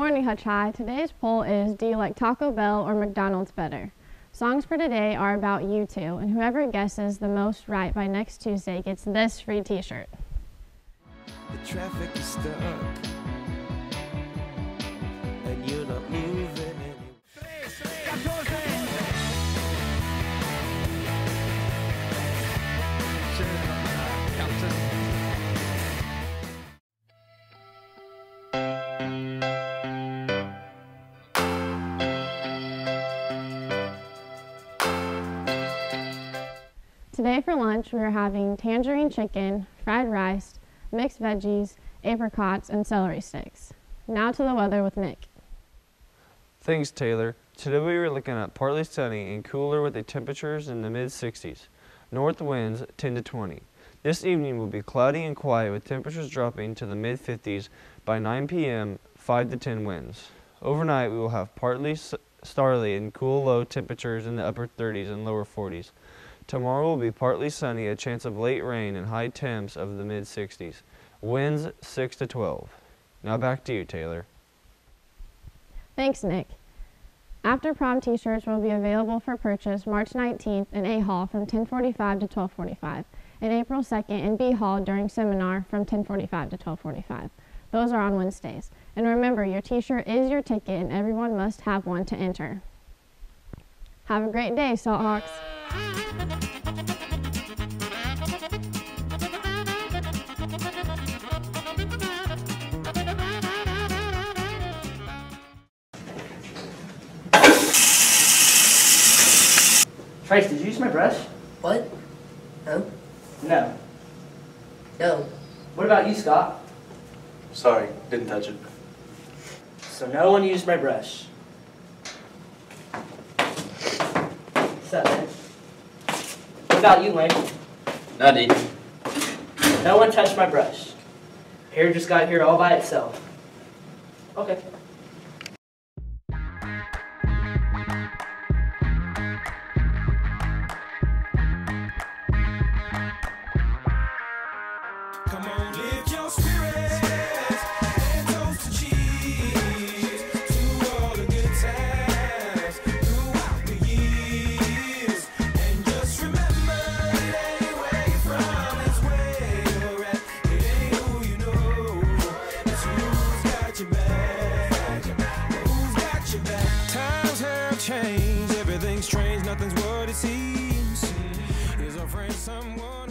morning, Hutch High. Today's poll is, do you like Taco Bell or McDonald's better? Songs for today are about you two, and whoever guesses the most right by next Tuesday gets this free t-shirt. The traffic is stuck, and you're not moving anymore. Today for lunch we are having tangerine chicken, fried rice, mixed veggies, apricots, and celery sticks. Now to the weather with Nick. Thanks, Taylor. Today we were looking at partly sunny and cooler with the temperatures in the mid-60s. North winds 10 to 20. This evening will be cloudy and quiet with temperatures dropping to the mid-50s by 9 p.m., 5 to 10 winds. Overnight we will have partly starry and cool low temperatures in the upper 30s and lower 40s. Tomorrow will be partly sunny, a chance of late rain and high temps of the mid-60s. Winds 6 to 12. Now back to you, Taylor. Thanks, Nick. After Prom t-shirts will be available for purchase March 19th in A Hall from 10:45 to 12:45, and April 2nd in B Hall during seminar from 10:45 to 12:45. Those are on Wednesdays. And remember, your t-shirt is your ticket and everyone must have one to enter. Have a great day, Salt Hawks. Trace, did you use my brush? What? No? No. No. What about you, Scott? Sorry, didn't touch it. So no one used my brush. 7. What about you, Lane? Nutty. No one touched my brush. Hair just got here all by itself. Okay. Come on, lift your spirits and toast to cheese to all the good times throughout the years. And just remember, it ain't where you're from, it's where you're at. It ain't who you know, it's who's got your back. Who's got your back? Times have changed, everything's strange, nothing's what it seems. Is our friend someone?